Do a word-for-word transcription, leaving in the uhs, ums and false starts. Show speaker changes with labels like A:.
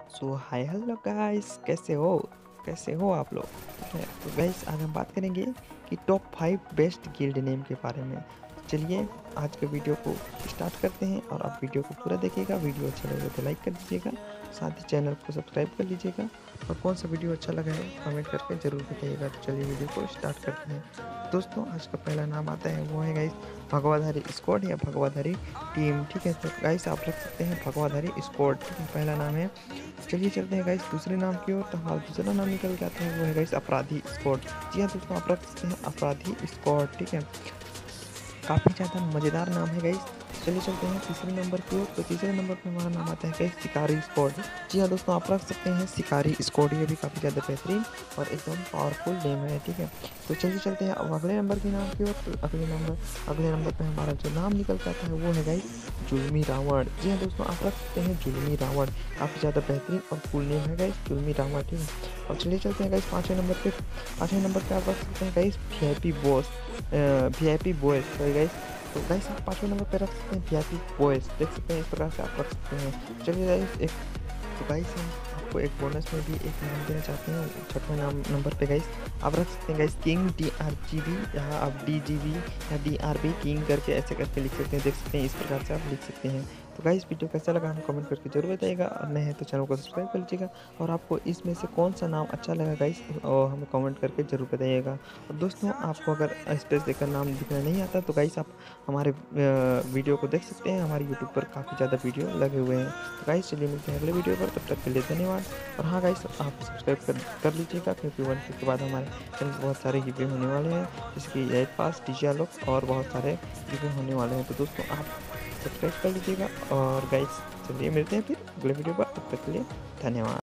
A: सो hi hello guys, कैसे हो कैसे हो आप लोग। ठीक है, तो गाइस आज हम बात करेंगे कि top five best guild name के बारे में। तो चलिए आज के वीडियो को स्टार्ट करते हैं और आप वीडियो को पूरा देखिएगा। वीडियो अच्छा लगे तो लाइक कर दीजिएगा, साथ ही चैनल को सब्सक्राइब कर लीजिएगा और कौन सा वीडियो अच्छा लगा है कमेंट करके ज़रूर बताइएगा। तो चलिए वीडियो को स्टार्ट करते हैं। दोस्तों आज का पहला नाम आता है, वो है गाइस भगवाधारी स्क्वाड या भगवाधारी टीम। ठीक है, तो गाइस आप रख सकते हैं भगवाधारी स्क्वाड। ठीक है, पहला नाम है। चलिए चलते हैं गाइस दूसरे नाम की ओर। तो हमारा दूसरा नाम निकल के आता है, वो है गाइस अपराधी स्क्वाड। जी हाँ दोस्तों, आप रख सकते हैं अपराधी स्क्वाड। ठीक है, काफ़ी ज़्यादा मज़ेदार नाम है गाइस। चलिए चलते हैं तीसरे नंबर की ओर। तो तीसरे नंबर पे हमारा नाम आता है गाइस शिकारी स्क्वाड। जी हाँ दोस्तों, आप रख सकते हैं शिकारी स्क्वाड। ये भी काफ़ी ज़्यादा बेहतरीन और एकदम पावरफुल नेम है। ठीक है, तो चलिए चलते हैं अब अगले नंबर के नाम की ओर। तो अगले नंबर अगले नंबर पे हमारा जो नाम निकल के आता है, वो है गाइस जुल्मी रावण। जी हाँ दोस्तों, आप रख सकते हैं जुल्मी रावण। काफ़ी ज़्यादा बेहतरीन और कूल नेम है गाइस जुल्मी रावण। ठीक है, और चलिए चलते हैं गाइस पाँचवें नंबर पे। पाँचवें नंबर पे आप रख सकते हैं guys V I P boss, V I P boys sorry guys. तो गाइस आप पाँचवें नंबर पे रख सकते हैं वी आई पी बॉयज। देख सकते हैं इस प्रकार से आप रख सकते हैं। चलिए गाइस एक तो गाइस हम आपको एक बोनस में भी एक नाम देना चाहते हैं। छठवें नाम नंबर पे गाइस आप रख सकते हैं guys king D R G B, या आप डी जी बी या डी आर बी किंग करके ऐसे करके लिख सकते हैं। देख सकते हैं इस प्रकार से आप लिख सकते हैं। तो गाइस वीडियो कैसा लगा हमें कमेंट करके जरूर बताइएगा, और नए हैं तो चैनल को सब्सक्राइब कर लीजिएगा। और आपको इसमें से कौन सा नाम अच्छा लगा गाइस, और हमें कमेंट करके ज़रूर बताइएगा। और दोस्तों आपको अगर स्पेस देकर नाम लिखना नहीं आता तो गाइस आप हमारे वीडियो को देख सकते हैं। हमारे यूट्यूब पर काफ़ी ज़्यादा वीडियो लगे हुए हैं। तो गाइस चलिए मिलते हैं अगले वीडियो पर, तब तक के लिए धन्यवाद। और हाँ गाइस आप सब्सक्राइब कर कर लीजिएगा, क्योंकि वन के बाद हमारे चैनल पर बहुत सारे गिवे होने वाले हैं, जैसे कि एट पास टीचिया लॉक और बहुत सारे गिवे होने वाले हैं। तो दोस्तों आप सब्सक्राइब कर लीजिएगा। और गाइस चलिए मिलते हैं फिर अगले वीडियो पर, तब तक के लिए धन्यवाद।